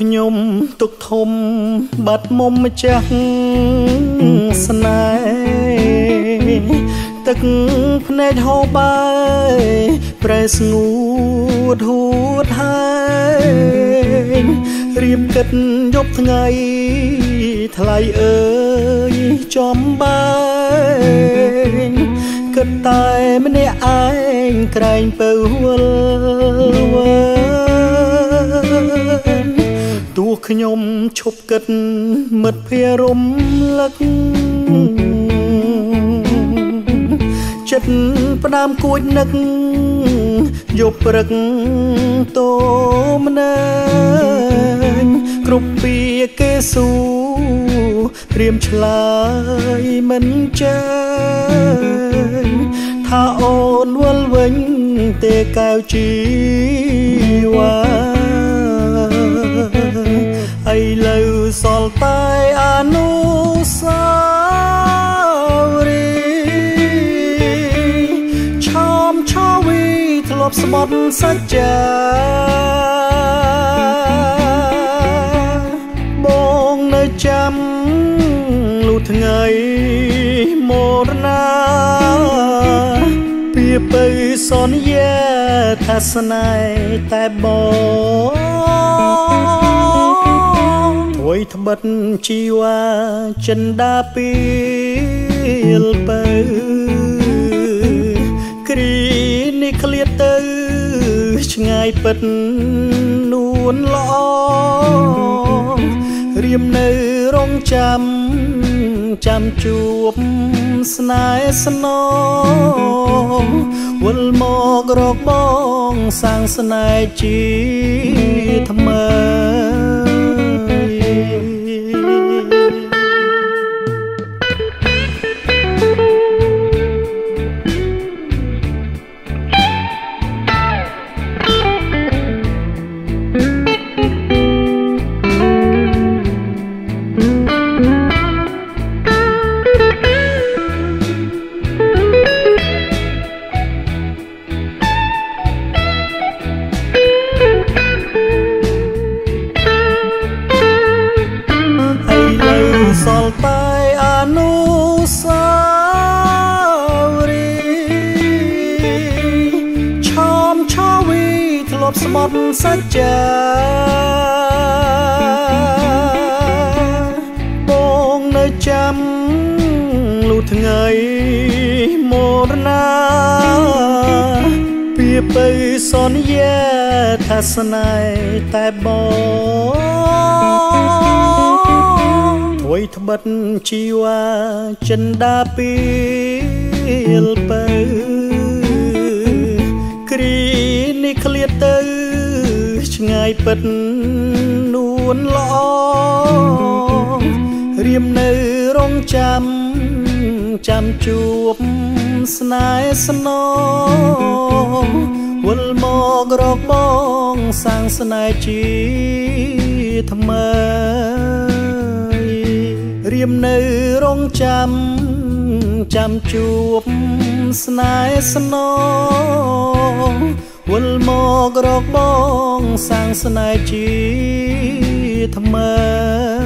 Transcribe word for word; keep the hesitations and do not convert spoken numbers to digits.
ខ្ញុំទុកធំបាត់មុំម្ចាស់ស្នេហ៍ទឹកភ្នែកហូរបាយប្រែស្ងួតហួតហើយរៀបគិតយប់ថ្ងៃថ្លៃអើយចំបាយគិតតែម្នាក់ឯងក្រែងពើវល់ទោះខ្ញុំឈប់គិតមិត្តភ័ក្តិរំលឹកចិត្តផ្ដាំគួចនឹកយប់ព្រឹកតោមណែងគ្រប់ពីគេស៊ូព្រាមឆ្លើយមិនចាញ់ថាអូនវិលវិញទេកែវជីវ៉ាឥឡូវសល់តែអនុស្សាវរីយ៍ឆោមឆោវីធ្លាប់ស្បត់សច្ចាបងនៅចាំលុះថ្ងៃមរណាពីពើសន្យាថាស្នេហ៍តែបងអ្វីត្បិតជីវ៉ាចិនដាពីលពើគ្រីនេះឃ្លាតទៅឆ្ងាយពិតនួនល្អរៀមនៅរងចាំចាំជួបស្នេហ៍ស្នងវិលមករកបងសាងស្នេហ៍ជាថ្មីសល់តែអនុស្សាវរីយ៍ឆោមឆោវីធ្លាប់ស្បត់សច្ចាបងនៅចាំលុះថ្ងៃមរណាពីពើសន្យាថាស្នេហ៍តែបងអ្វីត្បិតជីវ៉ាចិនដាពីលពើគ្រីនេះឃ្លាតទៅឆ្ងាយពិតនួនល្អរៀមនៅរងចាំចាំជួបស្នេហ៍ស្នងវិលមករកបងសាងស្នេហ៍ជាថ្មីរៀមនៅរងចាំចាំជួបស្នេហ៍ស្នងវិលមករកបងសាងស្នេហ៍ជាថ្មី